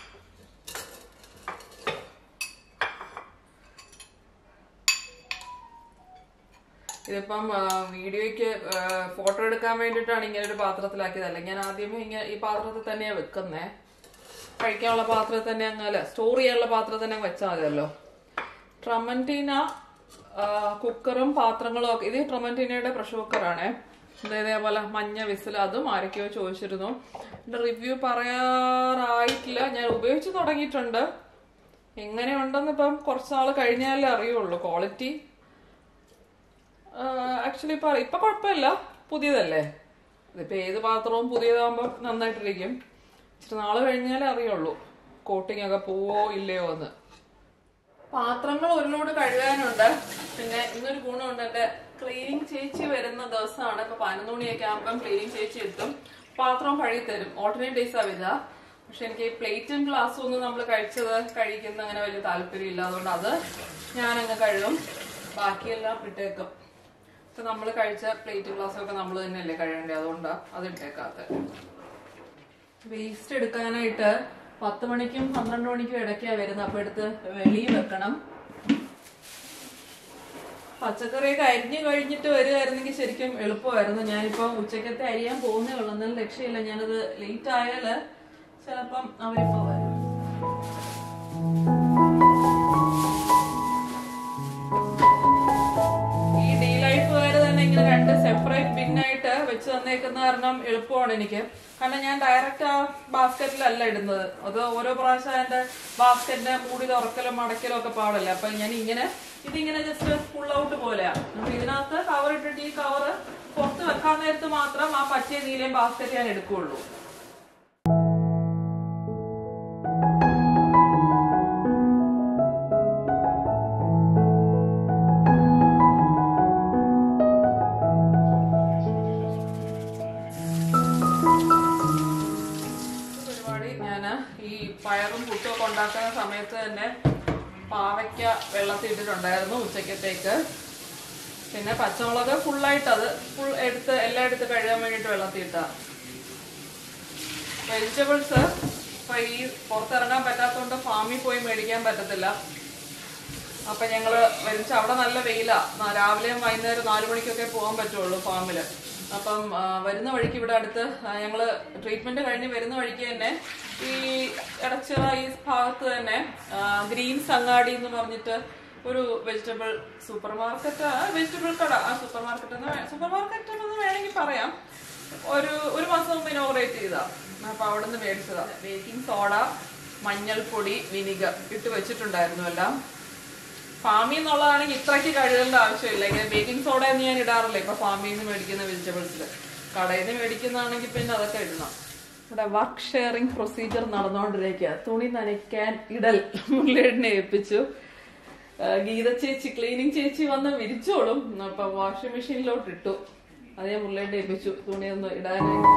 S1: ഇതിപ്പം വീഡിയോയ്ക്ക് ഫോട്ടോ എടുക്കാൻ വേണ്ടിയിട്ടാണ് ഇങ്ങനെ ഒരു പാത്രത്തിലാക്കിയത്. അല്ലെങ്കിൽ ഞാൻ ആദ്യമേ ഇങ്ങനെ ഈ പാത്രത്തിൽ തന്നെയാണ് വെക്കുന്നേ. കഴിക്കാനുള്ള പാത്രത്തിൽ തന്നെ അങ്ങനെ സ്റ്റോർ ചെയ്യാനുള്ള പാത്രത്തിൽ തന്നെ വെച്ചാൽ മതിയല്ലോ. ട്രമന്റീന കുക്കറും പാത്രങ്ങളും ഒക്കെ. ഇത് ട്രമന്റീനയുടെ പ്രഷർ കുക്കറാണേ. ഇതേപോലെ മഞ്ഞ വിസിൽ. അതും ആരൊക്കെയോ ചോദിച്ചിരുന്നു. എന്റെ റിവ്യൂ പറയാറായിട്ടില്ല. ഞാൻ ഉപയോഗിച്ച് തുടങ്ങിയിട്ടുണ്ട്. എങ്ങനെയുണ്ടെന്ന് ഇപ്പം കുറച്ചാൾ കഴിഞ്ഞാലേ അറിയുള്ളൂ. ക്വാളിറ്റി ആക്ച്വലി ഇപ്പൊ കുഴപ്പമില്ല. പുതിയതല്ലേ. ഇതിപ്പോ ഏത് പാത്രവും പുതിയതാകുമ്പോ നന്നായിട്ടിരിക്കും. ഇച്ചിരി നാള് കഴിഞ്ഞാലേ അറിയുള്ളൂ കോട്ടിങ് ഒക്കെ പോവോ ഇല്ലയോ എന്ന്. പാത്രങ്ങൾ ഒരു ലോഡ് കഴുകാനുണ്ട്. പിന്നെ ഇന്നൊരു ഗുണമുണ്ട്. എന്റെ ക്ലീനിങ് ചേച്ചി വരുന്ന ദിവസമാണ്. ഇപ്പൊ 11 മണിയൊക്കെ ആകുമ്പം ക്ലീനിങ് ചേച്ചി എത്തും. പാത്രം കഴുകി തരും. ഓൾട്ടർനേറ്റ് ഡേയ്സാ വരിക. പക്ഷെ എനിക്ക് പ്ലേറ്റും ഗ്ലാസ്സും ഒന്നും നമ്മൾ കഴിക്കുന്ന അങ്ങനെ വലിയ താല്പര്യമില്ല. അതുകൊണ്ട് അത് ഞാനങ്ങ് കഴുകും. ബാക്കിയെല്ലാം ഇട്ടേക്കും. ഇപ്പൊ നമ്മൾ കഴിച്ച പ്ലേറ്റ് ഗ്ലാസ്സും ഒക്കെ നമ്മൾ തന്നെയല്ലേ കഴുകണ്ടേ. അതുകൊണ്ടാ അത് ഇട്ടേക്കാത്ത. വേസ്റ്റ് എടുക്കാനായിട്ട് 10 മണിക്കും 12 മണിക്കും ഇടയ്ക്കാ വരുന്നത്. അപ്പൊ എടുത്ത് വെളിയിൽ വെക്കണം. പച്ചക്കറിയൊക്കെ അരിഞ്ഞു കഴിഞ്ഞിട്ട് വരികയായിരുന്നെങ്കിൽ ശരിക്കും എളുപ്പമായിരുന്നു. ഞാനിപ്പോ ഉച്ചക്കത്തെ അരിയാൻ പോകുന്നേ ഉള്ളൂ. എന്നാലും രക്ഷയില്ല. ഞാനത് ലേറ്റ് ആയാല് ചിലപ്പം അവരിപ്പോ വരും. ഈ ഡേ ലൈഫുകാര് തന്നെ ഇങ്ങനെ 2 സെപ്പറേറ്റ് ബിന്നായിട്ട് വെച്ച് തന്നേക്കുന്ന കാരണം എളുപ്പമാണ് എനിക്ക്. കാരണം ഞാൻ ഡയറക്റ്റ് ആ ബാസ്ക്കറ്റിലല്ല ഇടുന്നത്. അത് ഓരോ പ്രാവശ്യം എന്റെ ബാസ്ക്കറ്റിന്റെ മൂടി തുറക്കലും മടക്കലും ഒക്കെ പാടില്ല. അപ്പൊ ഞാൻ ഇതിങ്ങനെ ജസ്റ്റ് ഫുൾ ഔട്ട് പോലെയാ. അപ്പൊ ഇതിനകത്ത് കവർ ഇട്ടിട്ട് ഈ കവറ് പുറത്ത് വെക്കാൻ നേരത്ത് മാത്രം ആ പച്ചയ നീലയും ബാസ്ക്കറ്റ് ഞാൻ എടുക്കുകയുള്ളൂ. പയറും പുട്ടും ഒക്കെ ഉണ്ടാക്കുന്ന സമയത്ത് തന്നെ പാവയ്ക്ക വെള്ളത്തിൽ ഇട്ടിട്ടുണ്ടായിരുന്നു ഉച്ചക്കത്തേക്ക്. പിന്നെ പച്ചമുളക് ഫുള്ളായിട്ട് എല്ലാം എടുത്ത് കഴുകാൻ വേണ്ടിട്ട് വെള്ളത്തിൽ ഇട്ട. വെജിറ്റബിൾസ് ഇപ്പൊ ഈ പുറത്തിറങ്ങാൻ പറ്റാത്തതുകൊണ്ട് ഫാമിൽ പോയി മേടിക്കാൻ പറ്റത്തില്ല. അപ്പൊ ഞങ്ങള് വലിച്ച് അവിടെ നല്ല വെയിലാ. രാവിലെയും വൈകുന്നേരം 4 മണിക്കൊക്കെ പോകാൻ പറ്റുള്ളൂ ഫാമില്. അപ്പം വരുന്ന വഴിക്ക് ഇവിടെ അടുത്ത് ഞങ്ങള് ട്രീറ്റ്മെന്റ് കഴിഞ്ഞ് വരുന്ന വഴിക്ക് തന്നെ ഈ ഇടച്ചിറ ഈ ഭാഗത്ത് തന്നെ ഗ്രീൻസ് അങ്ങാടി എന്ന് പറഞ്ഞിട്ട് ഒരു വെജിറ്റബിൾ വെജിറ്റബിൾ കട. ആ സൂപ്പർ മാർക്കറ്റ് എന്ന് വേണമെങ്കിൽ പറയാം. ഒരു മാസം മുമ്പ് ഇനോഗ്രേറ്റ് ചെയ്താ. അപ്പൊ അവിടെ നിന്ന് മേടിച്ചതാ. ബേക്കിംഗ് സോഡ, മഞ്ഞൾപ്പൊടി, വിനിഗർ ഇട്ട് വെച്ചിട്ടുണ്ടായിരുന്നു എല്ലാം. ഫാമിൽ നിന്നുള്ളതാണെങ്കിൽ ഇത്രയ്ക്ക് കഴുകേണ്ട ആവശ്യമില്ല. ഇങ്ങനെ ബേക്കിംഗ് സോഡ എന്ന് ഞാൻ ഇടാറില്ല ഇപ്പൊ ഫാമിൽ നിന്ന് മേടിക്കുന്ന വെജിറ്റബിൾസിൽ. കടയിൽ നിന്ന് മേടിക്കുന്നതാണെങ്കിൽ പിന്നെ അതൊക്കെ ഇടണം. ഇവിടെ വർക്ക് ഷെയറിംഗ് പ്രൊസീജിയർ നടന്നുകൊണ്ടിരിക്കുക. തുണി നനയ്ക്കാൻ ഇടൽ മുള്ളേടിനെ ഏൽപ്പിച്ചു. ഗീത ചേച്ചി ക്ലീനിങ് ചേച്ചി വന്ന് വിരിച്ചോളും. അപ്പൊ വാഷിംഗ് മെഷീനിലോട്ട് ഇട്ടു. അത് ഞാൻ മുള്ളേടിനെ ഏൽപ്പിച്ചു തുണിയൊന്ന് ഇടാനായിട്ട്.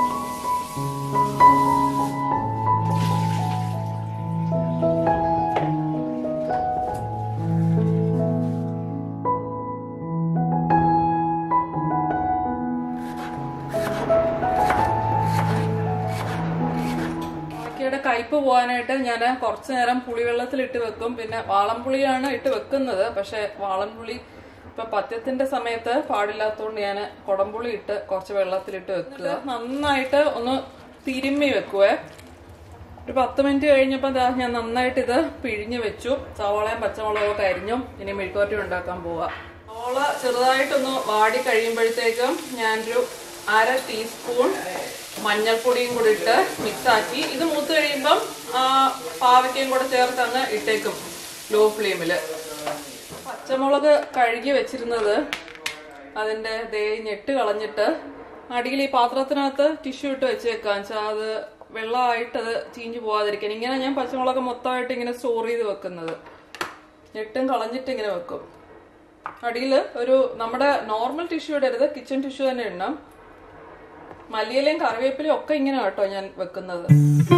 S1: കയ്പ് പോകാനായിട്ട് ഞാൻ കുറച്ചു നേരം പുളിവെള്ളത്തിൽ ഇട്ട് വെക്കും. പിന്നെ വാളൻപുളിയാണ് ഇട്ട് വെക്കുന്നത്. പക്ഷെ വാളൻപുളി ഇപ്പൊ പത്യത്തിന്റെ സമയത്ത് പാടില്ലാത്തതുകൊണ്ട് ഞാൻ കുടംപുളി ഇട്ട് കുറച്ച് വെള്ളത്തിലിട്ട് വെക്കുക. നന്നായിട്ട് ഒന്ന് തിരുമ്മി വെക്കുവേ. ഒരു 10 മിനിറ്റ് കഴിഞ്ഞപ്പോ ഞാൻ നന്നായിട്ട് ഇത് പിഴിഞ്ഞ് വെച്ചു. സവാളയും പച്ചമുളകും ഒക്കെ അരിഞ്ഞു. ഇനി മെഴുക്കുവരട്ടി ഉണ്ടാക്കാൻ പോവാ. സവാള ചെറുതായിട്ടൊന്ന് വാടി കഴിയുമ്പോഴത്തേക്കും ഞാനൊരു 1/2 ടീസ്പൂൺ മഞ്ഞൾപ്പൊടിയും കൂടി ഇട്ട് മിക്സ് ആക്കി. ഇത് മൂത്ത് കഴിയുമ്പം പാവയ്ക്കയും കൂടെ ചേർത്ത് അങ്ങ് ഇട്ടേക്കും ലോ ഫ്ലെയിമില്. പച്ചമുളക് കഴുകി വെച്ചിരുന്നത് അതിന്റെ ഞെട്ട് കളഞ്ഞിട്ട് അടിയിൽ ഈ പാത്രത്തിനകത്ത് ടിഷ്യൂ ഇട്ട് വെച്ചേക്കാം. അത് വെള്ളമായിട്ടത് ചീഞ്ഞു പോവാതിരിക്കാൻ ഇങ്ങനെ ഞാൻ പച്ചമുളക് മൊത്തമായിട്ട് ഇങ്ങനെ സ്റ്റോർ ചെയ്ത് വെക്കുന്നത്. ഞെട്ടും കളഞ്ഞിട്ട് ഇങ്ങനെ വെക്കും. അടിയിൽ ഒരു നമ്മുടെ നോർമൽ ടിഷ്യൂ ഇടരുത്, കിച്ചൺ ടിഷ്യൂ തന്നെ ഇടണം. മല്ലിയിലയും കറിവേപ്പിലയും ഒക്കെ ഇങ്ങനെ കേട്ടോ ഞാൻ വെക്കുന്നത്.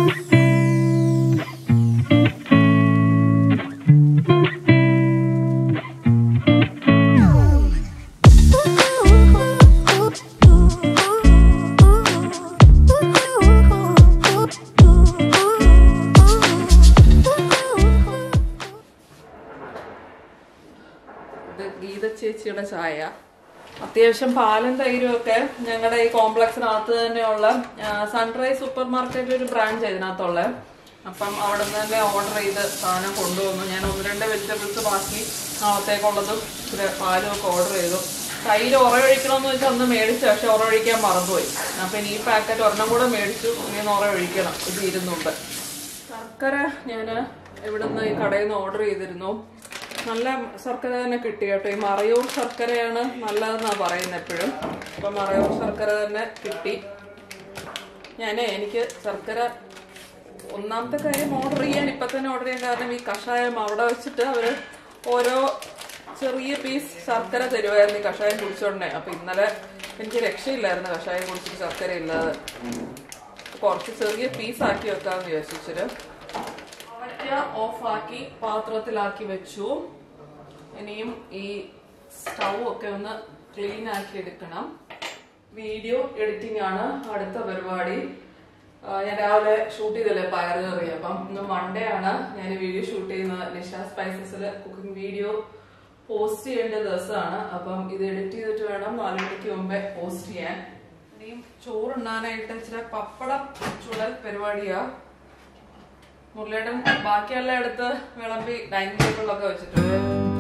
S1: ഗീത ചേച്ചിയുടെ ചായ. അത്യാവശ്യം പാലും തൈരും ഒക്കെ ഞങ്ങളുടെ ഈ കോംപ്ലക്സിനകത്ത് തന്നെയുള്ള സൺറൈസ് സൂപ്പർ മാർക്കറ്റിൽ ഒരു ബ്രാഞ്ച് ഇതിനകത്തുള്ള. അപ്പം അവിടെ നിന്ന് തന്നെ ഓർഡർ ചെയ്ത് സാധനം കൊണ്ടുവന്നു. ഞാൻ 1-2 വെജിറ്റബിൾസ് ബാക്കി നാളത്തേക്കുള്ളതും ഇച്ചിരി പാലും ഒക്കെ ഓർഡർ ചെയ്തു. തൈര് ഉറയൊഴിക്കണമെന്ന് വെച്ചാൽ ഒന്ന് മേടിച്ചു, പക്ഷെ ഉറയൊഴിക്കാൻ മറന്നുപോയി. അപ്പം ഇനി ഈ പാക്കറ്റ് ഒരെണ്ണം കൂടെ മേടിച്ചു. ഇനി ഉറയൊഴിക്കണം. ഇത് ഇരുന്നുണ്ട്. ശർക്കര ഞാൻ ഇവിടുന്ന് ഈ കടയിൽ നിന്ന് ഓർഡർ ചെയ്തിരുന്നു. നല്ല ശർക്കര തന്നെ കിട്ടി കേട്ടോ. ഈ മറയൂർ ശർക്കരയാണ് നല്ലതെന്നാണ് പറയുന്നത് എപ്പോഴും. അപ്പം മറയൂർ ശർക്കര തന്നെ കിട്ടി. എനിക്ക് ശർക്കര ഒന്നാമത്തെ കാര്യം ഓർഡർ ചെയ്യാൻ ഇപ്പം തന്നെ ഓർഡർ ചെയ്യാൻ കാരണം ഈ കഷായം അവിടെ വെച്ചിട്ട് അവര് ഓരോ ചെറിയ പീസ് ശർക്കര തരുമായിരുന്നു ഈ കഷായം കുടിച്ചോണ്ടേ. അപ്പൊ ഇന്നലെ എനിക്ക് രക്ഷയില്ലായിരുന്നു കഷായം കുടിച്ചിട്ട് ശർക്കര ഇല്ലാതെ. കുറച്ച് ചെറിയ പീസാക്കി വെക്കാമെന്ന് വിചാരിച്ചിട്ട് ഓഫാക്കി പാത്രത്തിലാക്കി വെച്ചു. ഇനിയും ഈ സ്റ്റൗ ഒക്കെ ഒന്ന് ക്ലീൻ ആക്കി എടുക്കണം. വീഡിയോ എഡിറ്റിംഗ് ആണ് അടുത്ത പരിപാടി. ഞാൻ രാവിലെ ഷൂട്ട് ചെയ്തല്ലേ പയറ് കറി. അപ്പം ഇന്ന് മൺഡേ ആണ് ഞാൻ വീഡിയോ ഷൂട്ട് ചെയ്യുന്നത്. നിഷ സ്പൈസസില് കുക്കിംഗ് വീഡിയോ പോസ്റ്റ് ചെയ്യേണ്ട ദിവസമാണ്. അപ്പം ഇത് എഡിറ്റ് ചെയ്തിട്ട് വേണം 4 മണിക്ക് മുമ്പേ പോസ്റ്റ് ചെയ്യാൻ. ഇനിയും ചോറുണ്ണാനായിട്ട് ഇച്ചിരി പപ്പടം ചുടൽ പരിപാടിയാ. മുരളിയേട്ടൻ ബാക്കിയെല്ലാം എടുത്ത് വിളമ്പി ഡൈനിങ് ടേബിളിലൊക്കെ വെച്ചിട്ടുണ്ട്.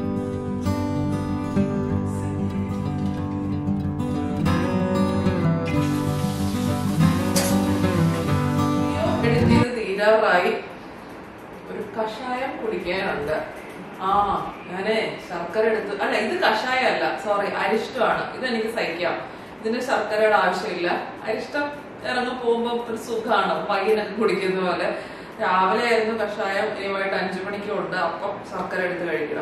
S1: എഡിറ്റ് ചെയ്ത് തീരാറായി. ഒരു കഷായം കുടിക്കാനുണ്ട്. ഞാനേ ശർക്കര എടുത്ത് ഇത് കഷായം അല്ല, സോറി, അരിഷ്ടമാണ്. ഇതെനിക്ക് സഹിക്കാം. ഇതിന് ശർക്കരയുടെ ആവശ്യമില്ല. അരിഷ്ടം ഇറങ്ങി പോകുമ്പോ ഒരു സുഖമാണ്, പയ്യനൊക്കെ കുടിക്കുന്ന പോലെ. രാവിലെ ആയിരുന്നു കഷായം. ഇനി വൈകിട്ട് 5 മണിക്കും ഉണ്ട്. അപ്പം ശർക്കര എടുത്ത് കഴിക്കണം.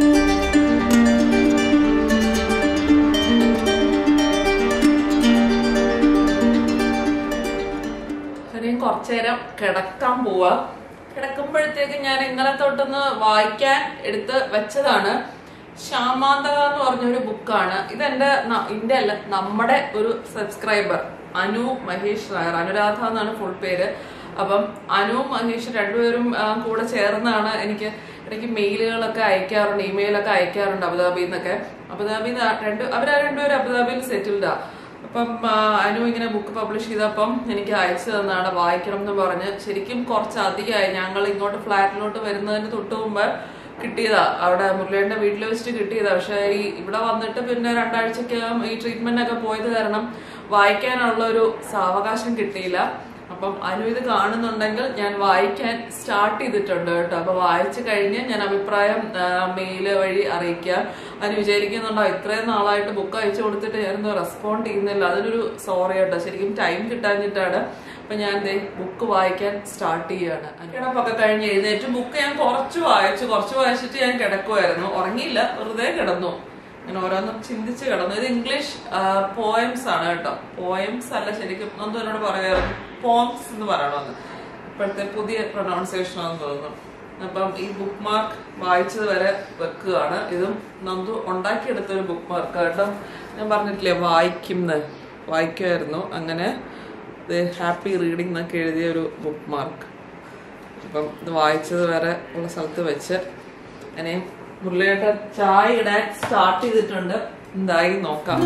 S1: ഇനിയും കുറച്ചേരം കിടക്കാൻ പോവാ. കിടക്കുമ്പോഴത്തേക്ക് ഞാൻ ഇന്നലെ തൊട്ടൊന്ന് വായിക്കാൻ എടുത്ത് വെച്ചതാണ്. ശ്യാമാന്തക എന്ന് പറഞ്ഞൊരു ബുക്കാണ്. ഇതെന്റെ അല്ല, നമ്മുടെ ഒരു സബ്സ്ക്രൈബർ അനു മഹേഷ് നായർ, അനുരാധ എന്നാണ് ഫുൾ പേര്. അപ്പം അനു മഹേഷ് രണ്ടുപേരും കൂടെ ചേർന്നാണ് എനിക്ക് ഇടയ്ക്ക് മെയിലുകളൊക്കെ അയക്കാറുണ്ട്, ഇമെയിലൊക്കെ അയക്കാറുണ്ട് അബുദാബിയിൽ നിന്നൊക്കെ. അവരാ രണ്ടുപേരും അബുദാബിയിൽ സെറ്റിൽഡാ. അപ്പം അനു ഇങ്ങനെ ബുക്ക് പബ്ലിഷ് ചെയ്തപ്പം എനിക്ക് അയച്ചു തന്നാണ്, വായിക്കണം എന്ന് പറഞ്ഞ്. ശരിക്കും കുറച്ചധികമായി. ഞങ്ങൾ ഇങ്ങോട്ട് ഫ്ലാറ്റിലോട്ട് വരുന്നതിന് തൊട്ട് മുമ്പ് കിട്ടിയതാ. അവിടെ മുരളിയുടെ വീട്ടിൽ വെച്ചിട്ട് കിട്ടിയതാ. പക്ഷെ ഇവിടെ വന്നിട്ട് പിന്നെ 2 ആഴ്ചക്കകം ഈ ട്രീറ്റ്മെന്റ് ഒക്കെ പോയത് കാരണം വായിക്കാനുള്ള ഒരു സാവകാശം കിട്ടിയില്ല. അപ്പം അനു ഇത് കാണുന്നുണ്ടെങ്കിൽ ഞാൻ വായിക്കാൻ സ്റ്റാർട്ട് ചെയ്തിട്ടുണ്ട് കേട്ടോ. അപ്പൊ വായിച്ചു കഴിഞ്ഞ് ഞാൻ അഭിപ്രായം മെയില് വഴി അറിയിക്കാം. അനു വിചാരിക്കുന്നുണ്ടോ ഇത്രയും നാളായിട്ട് ബുക്ക് അയച്ചു കൊടുത്തിട്ട് ഞാനൊന്നും റെസ്പോണ്ട് ചെയ്യുന്നില്ല. അതിനൊരു സോറി കേട്ടോ, ശരിക്കും ടൈം കിട്ടാഞ്ഞിട്ടാണ്. അപ്പൊ ഞാൻ ബുക്ക് വായിക്കാൻ സ്റ്റാർട്ട് ചെയ്യാണ്. കിടപ്പൊക്കെ കഴിഞ്ഞ് എഴുന്നേറ്റ് ബുക്ക് ഞാൻ കുറച്ച് വായിച്ചിട്ട് ഞാൻ കിടക്കുമായിരുന്നു. ഉറങ്ങിയില്ല, വെറുതെ കിടന്നു. ഞാൻ ഓരോന്നും ചിന്തിച്ച് കിടന്നു. ഇത് ഇംഗ്ലീഷ് പോയംസ് ആണ് കേട്ടോ. പോയംസ് അല്ല, ശരിക്കും നന്ദു എന്നോട് പറയാറുണ്ട് പോംസ് എന്ന് പറയണമെന്ന്. ഇപ്പോഴത്തെ പുതിയ പ്രൊനൗൺസിയേഷൻ ആണെന്ന് തോന്നുന്നു. അപ്പം ഈ ബുക്ക് മാർക്ക് വായിച്ചത് വരെ വെക്കുകയാണ്. ഇതും നന്ദു ഉണ്ടാക്കിയെടുത്തൊരു ബുക്ക് മാർക്ക് കേട്ടോ. ഞാൻ പറഞ്ഞിട്ടില്ലേ വായിക്കുമായിരുന്നു. അങ്ങനെ ഇത് ഹാപ്പി റീഡിംഗ് എന്നൊക്കെ എഴുതിയ ഒരു ബുക്ക് മാർക്ക്. അപ്പം ഇത് വായിച്ചത് വരെ ഉള്ള സ്ഥലത്ത് വെച്ച് ഇനിയും മുരളിയേട്ടൻ ചായ ഇടാൻ സ്റ്റാർട്ട് ചെയ്തിട്ടുണ്ട്. എന്തായി നോക്കാം.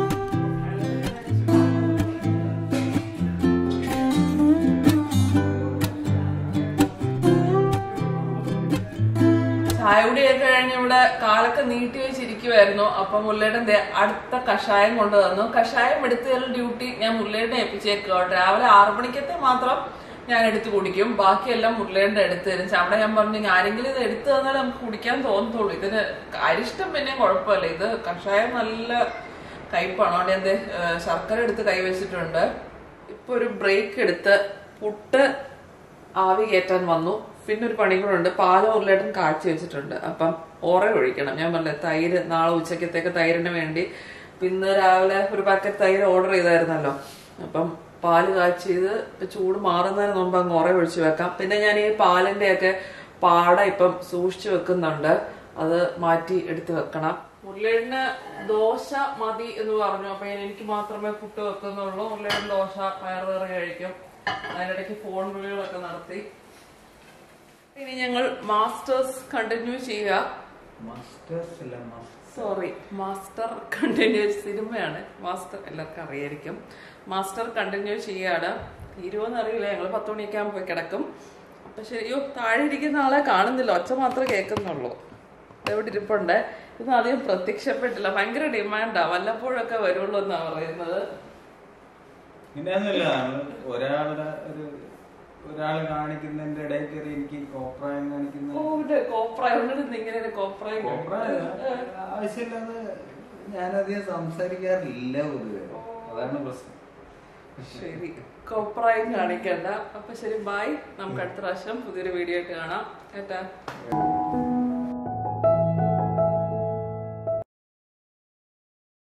S1: ചായ കുടിയൊക്കെ കഴിഞ്ഞ് ഇവിടെ കാലൊക്കെ നീട്ടി വെച്ചിരിക്കുവായിരുന്നു. അപ്പൊ മുരളിയേട്ടൻ അടുത്ത കഷായം കൊണ്ടുവന്നു. കഷായം എടുത്തുള്ള ഡ്യൂട്ടി ഞാൻ മുരളിയേട്ടനെ ഏൽപ്പിച്ചേക്കോ. രാവിലെ 6 മണിക്കത്തെ മാത്രം ഞാൻ എടുത്ത് കുടിക്കും, ബാക്കിയെല്ലാം മുരളിയേട്ടൻ എടുത്തു തരും. അവിടെ ഞാൻ പറഞ്ഞു ആരെങ്കിലും ഇത് എടുത്തു തന്നാൽ നമുക്ക് കുടിക്കാൻ തോന്നത്തുള്ളൂ. ഇതിന് അരിഷ്ടം പിന്നെ കുഴപ്പമില്ല, ഇത് കഷായം നല്ല കയ്പാണ്. അവിടെ എന്തേ ശർക്കര എടുത്ത് കൈവച്ചിട്ടുണ്ട്. ഇപ്പൊ ഒരു ബ്രേക്ക് എടുത്ത് പുട്ട് ആവി കയറ്റാൻ വന്നു. പിന്നെ ഒരു പണി കൂടെ ഉണ്ട്. പാല് മുരളിയേട്ടൻ കാച്ചി വെച്ചിട്ടുണ്ട്. അപ്പം ഓറ ഒഴിക്കണം. ഞാൻ പറഞ്ഞ തൈര് നാളെ ഉച്ചക്കത്തേക്ക് തൈരിന് വേണ്ടി പിന്നെ രാവിലെ ഒരു പാക്കറ്റ് തൈര് ഓർഡർ ചെയ്തായിരുന്നല്ലോ. അപ്പം പാല് കാച്ചിയത് ചൂട് മാറുന്നതിന് മുമ്പ് അങ്ങ് ഓറ ഒഴിച്ചു വെക്കാം. പിന്നെ ഞാൻ ഈ പാലിന്റെ ഒക്കെ പാട ഇപ്പം സൂക്ഷിച്ചു വെക്കുന്നുണ്ട്, അത് മാറ്റി എടുത്ത് വെക്കണം. മുരളിയേട്ടന് ദോശ മതി എന്ന് പറഞ്ഞു. അപ്പൊ എനിക്ക് മാത്രമേ പുട്ട് വെക്കുന്നുള്ളൂ. മുരളിയേട്ടൻ ദോശ പയറുകറി കഴിക്കും. അതിനിടയ്ക്ക് ഫോൺ വിളികളൊക്കെ നടത്തി. ഇനി ഞങ്ങൾ മാസ്റ്റേഴ്സ് കണ്ടിന്യൂ ചെയ്യുക. മാസ്റ്റർ കണ്ടിന്യൂ സിനിമയാണ്. മാസ്റ്റർ എല്ലാവർക്കും അറിയായിരിക്കും. മാസ്റ്റർ കണ്ടിന്യൂ ചെയ്യാണ്. ഇരുവെന്ന് അറിയില്ല, ഞങ്ങൾ 10 മണിയൊക്കെ ആകുമ്പോൾ പോയി കിടക്കും. അപ്പൊ ശരിയോ, താഴെ ഇരിക്കുന്ന ആളെ കാണുന്നില്ല, ഒച്ച മാത്രമേ കേൾക്കുന്നുള്ളൂ. എവിടെ ഇരിപ്പുണ്ട്. ഇത് അധികം പ്രത്യക്ഷപ്പെട്ടില്ല, ഭയങ്കര ഡിമാൻഡാ. വല്ലപ്പോഴൊക്കെ വരുള്ളൂ എന്നാ പറയുന്നത്.
S2: ഒരാള് കാണിക്കുന്നതിന്റെ ഇടയിൽ കയറി എനിക്ക് കോപ്രായം കാണിക്കുന്ന ആവശ്യമില്ലാതെ ഞാനധികം സംസാരിക്കാറില്ല പൊതുവെ, അതാണ് പ്രശ്നം.
S1: ശരി, കോപ്രായം കാണിക്കണ്ട. അപ്പൊ ശരി, ബൈ. നമുക്ക് അടുത്ത പ്രാവശ്യം പുതിയൊരു വീഡിയോ ആയിട്ട് കാണാം കേട്ടാ.